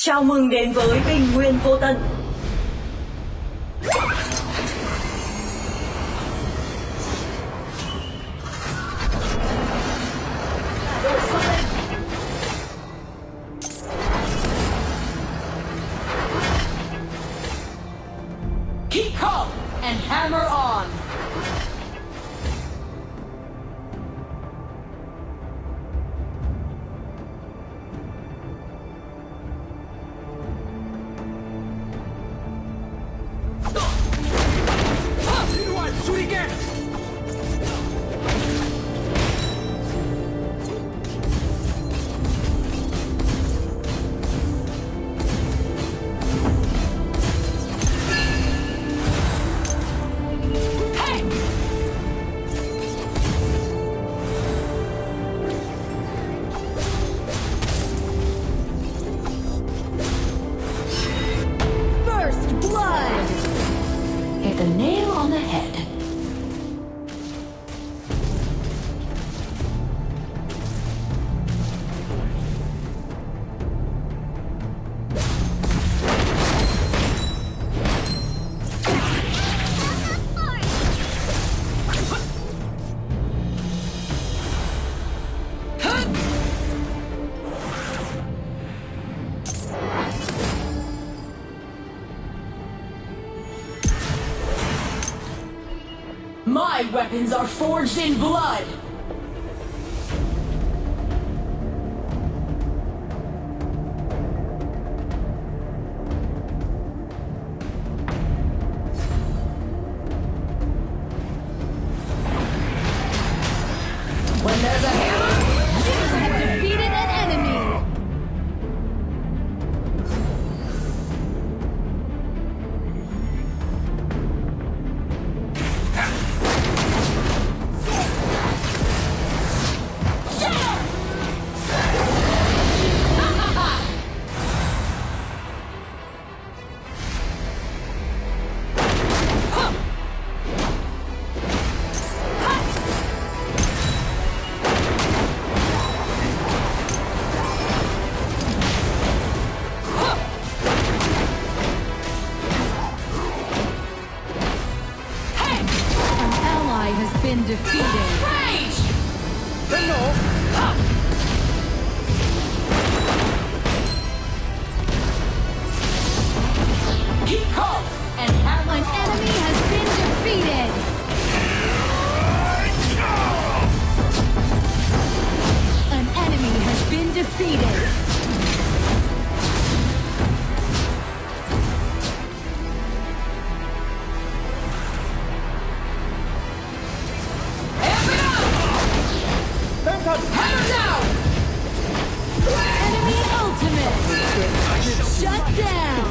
Chào mừng đến với Bình Nguyên Vô Tận. Keep calm and hammer on. Hit the nail on the head. My weapons are forged in blood! When there's a hammer, you have defeated an enemy! Been defeated. Rage! Keep calm and hammer An enemy has been defeated. An enemy has been defeated. hammer down! Enemy ultimate! Shut down!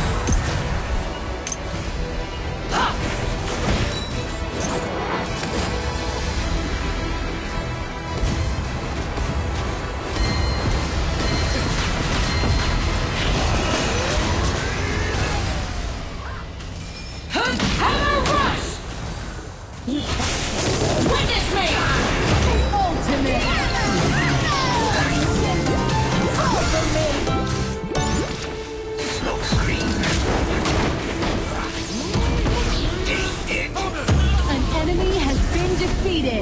Hammer rush! Witness me! Ultimate! An enemy has been defeated.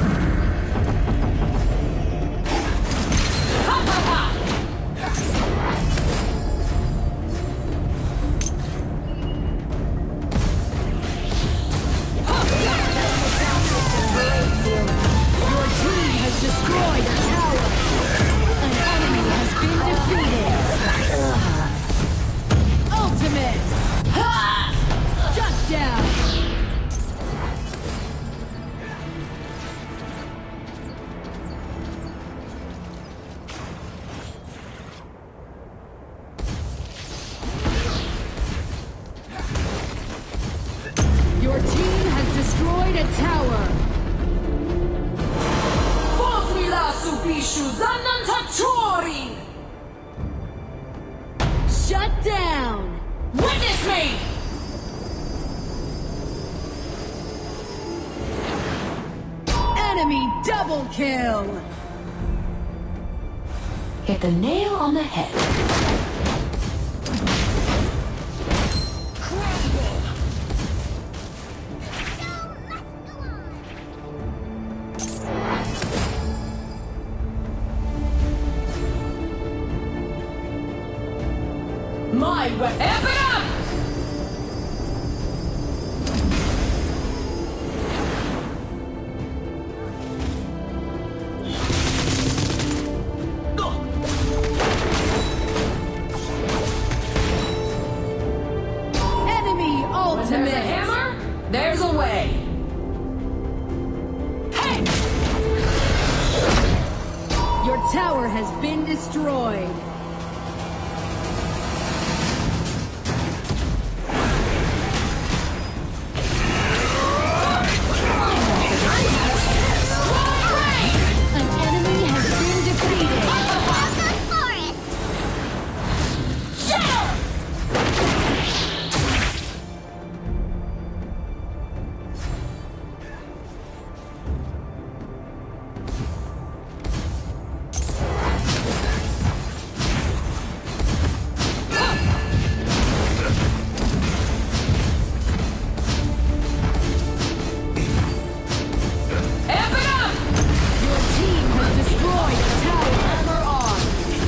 Your team has destroyed a tower. An enemy has been defeated. Ultimate! Shut down! Your team has destroyed a tower. Shut down! Witness me! Enemy double kill! Hit the nail on the head. My weapon. Amp it up! Enemy When there's a ultimate. hammer, there's a way. Hey! Your tower has been destroyed. An enemy has been defeated. Amp it up! Your team has destroyed a tower. Hammer on.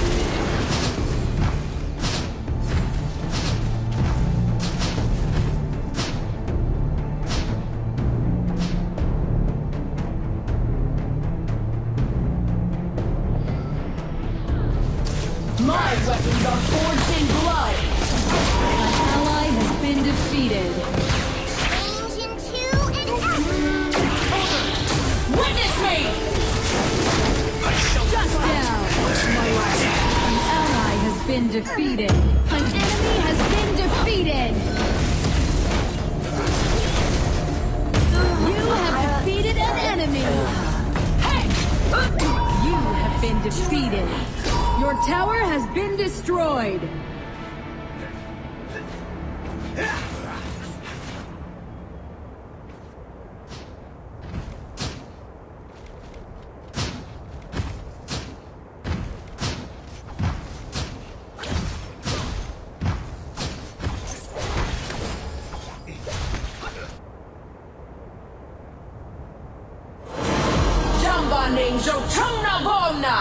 My weapons are forged in blood. An ally has been defeated. Witness me! Shut down. An ally has been defeated. An enemy has been defeated. You have defeated an enemy. Hey! You have been defeated. Your tower has been destroyed. Jamba Ninja Chungna Bomna!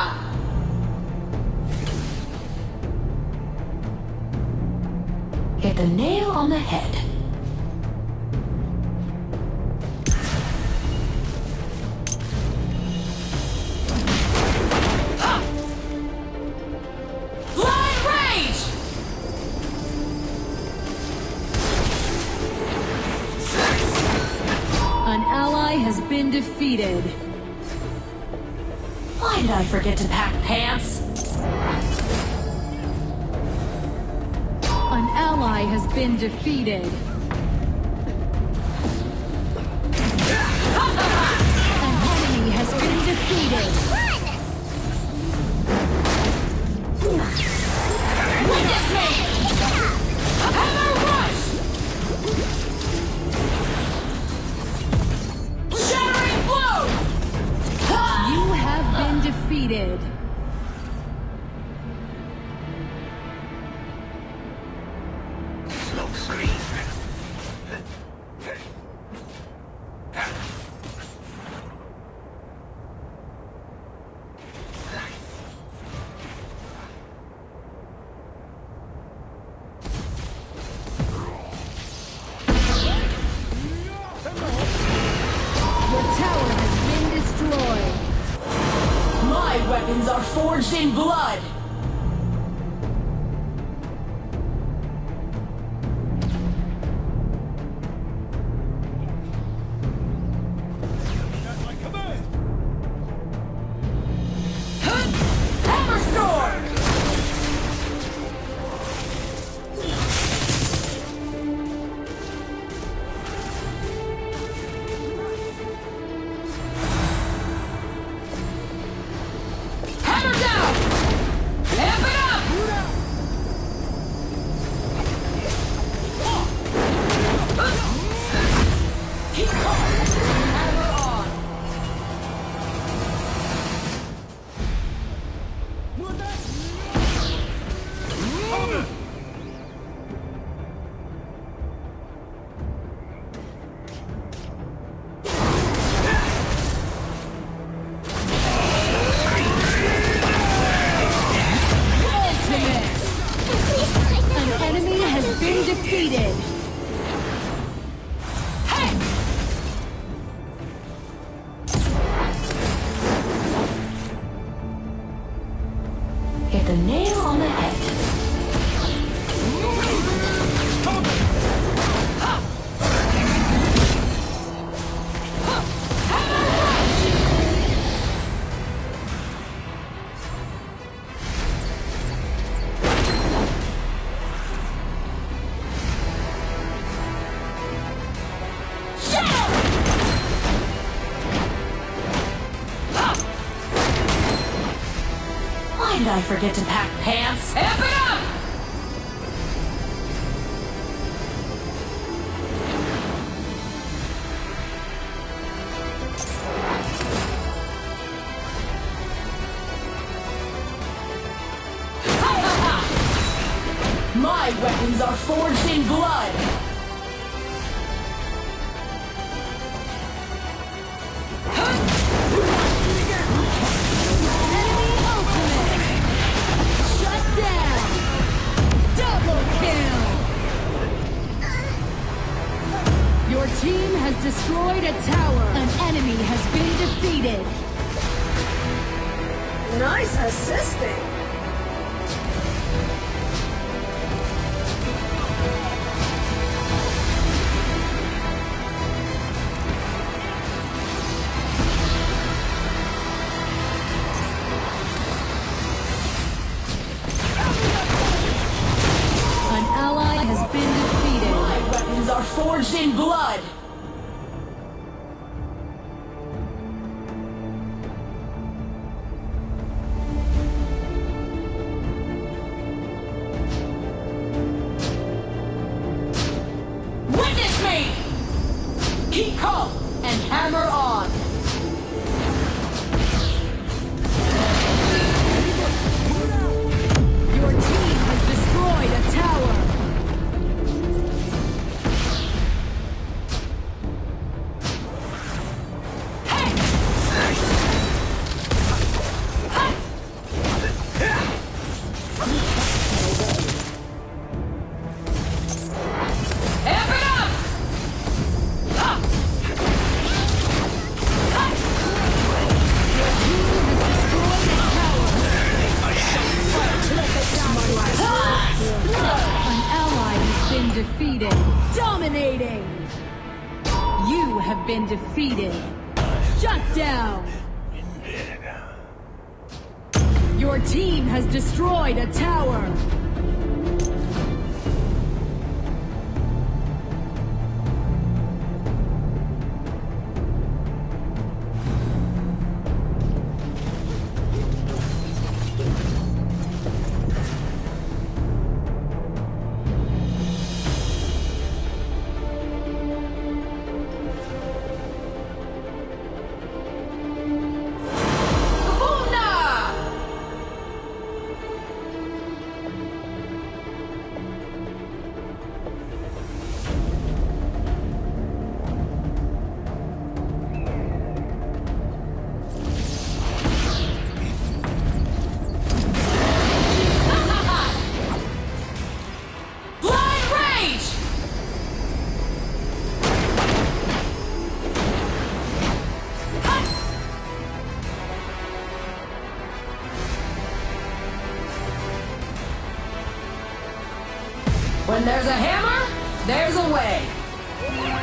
Hit the nail on the head. Ha! Blind Rage! An ally has been defeated. Why did I forget to pack pants? An ally has been defeated. An enemy has been defeated. Witness me! Hammer Rush! Shattering blows! You have been defeated. Your tower has been destroyed. My weapons are forged in blood! Hammer Storm! Hammer down! been defeated. Hit the nail on the head. Why did I forget to pack pants? Amp it up! My weapons are forged in blood! Enemy ultimate. Shut down. Double kill. Your team has destroyed a tower. An enemy has been defeated. Nice assisting. An ally has been defeated. My weapons are forged in blood! Witness me! Keep calm and hammer on! Your team has destroyed a tower. Amp it up! An ally has been defeated. Dominating. You have been defeated. Shut down. Your team has destroyed a tower. When there's a hammer, there's a way.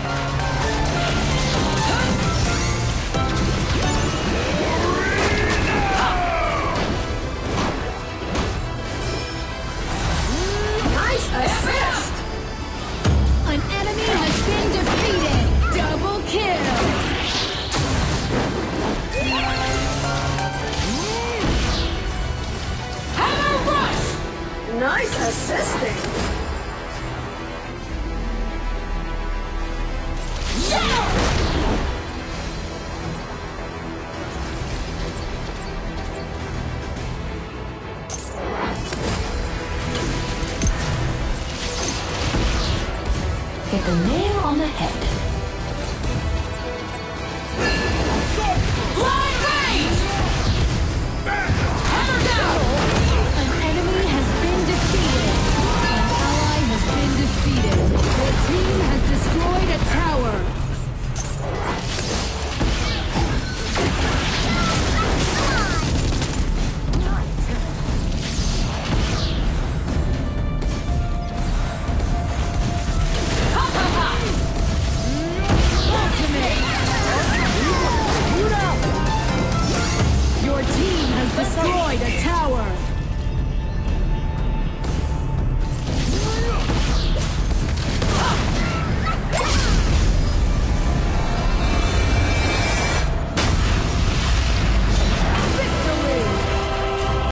Nice assist. An enemy has been defeated. Double kill. Hammer rush! Nice assisting. Hit the nail on the head.